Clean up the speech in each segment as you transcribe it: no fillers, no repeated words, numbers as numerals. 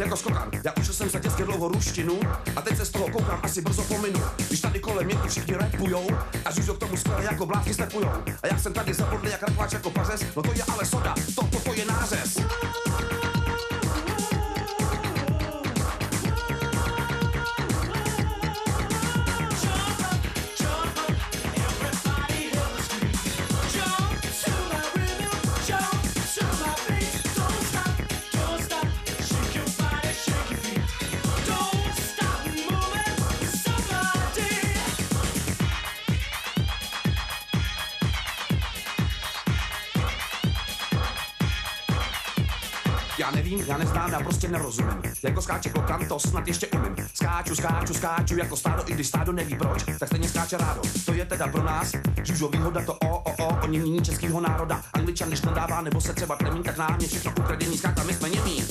jako skokan. Já učil jsem se dětsky dlouho ruštinu a teď se z toho koukám, asi brzo pominu. Když tady kolem mě tu všichni rapujou a žužo k tomu skvěle jako blázky stepujou. A já jsem tady zabodlý jak rakváč jako pařez, no to je ale soda, to je nářez. Já neznám, já prostě nerozumím. Jako skáče Klokan, to snad ještě umím. Skáču, jako stádo, i když stádo neví proč, tak stejně skáče rádo. To je teda pro nás, žužo výhoda to oni mění českýho národa. Angličan, když nadává, nebo se třeba tlemí, tak nám je všechno ukradený, skáka, my jsme němí.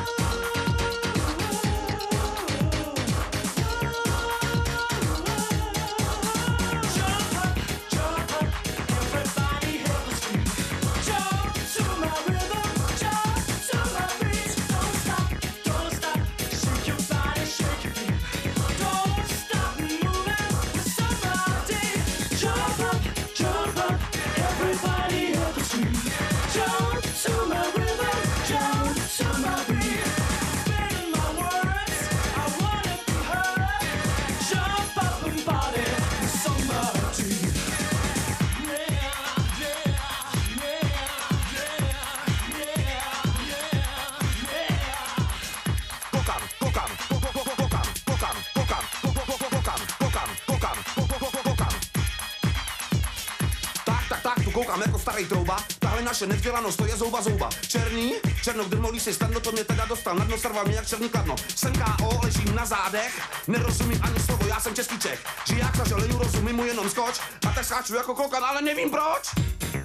Koukám jako starý trouba, tahle naše nevzdělanost, to je zouba. Černokdrmolí si stando, to mě teda dostal na dno, sarval mě jak černý kladno. Jsem K.O., ležím na zádech, nerozumím ani slovo, já jsem český Čech. Žiják zaželeju, rozumím mu jenom skoč, a tak skáču jako Klokan, ale nevím proč.